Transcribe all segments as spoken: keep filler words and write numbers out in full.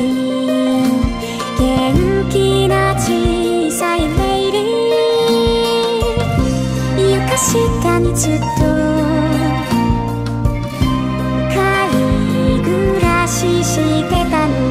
元気な小さいレイリー、床下にずっと飼い暮らししてたの。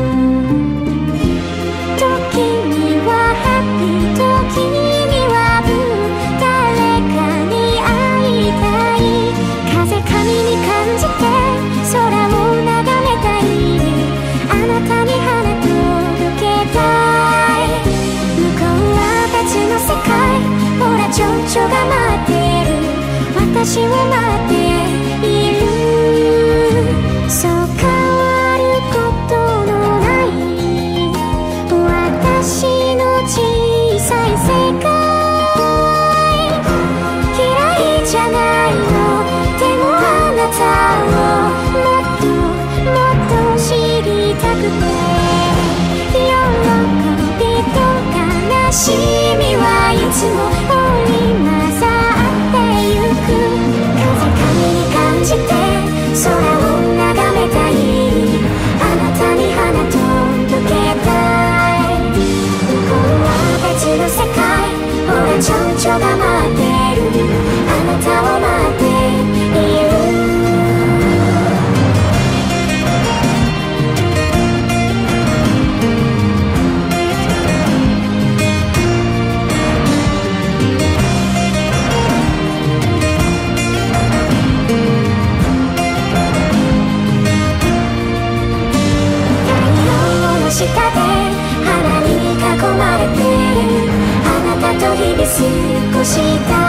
時にはハッピー、時にはブー、誰かに会いたい、風髪に感じて空を眺めたい、あなたに花届けたい。向こうは別の世界、ほら蝶々が待ってる、私を待っている。そう変わることのない私の小さい世界、嫌いじゃないの、でもあなたをもっともっと知りたくて、喜びと悲しみはいつも織り交ざってゆく。風上に感じて空を眺めたい、あなたに花届けたい。向こうは別の世界、ほら蝶々が待ってる、あなたを待っている。下で花に囲まれて、あなたと日々過ごした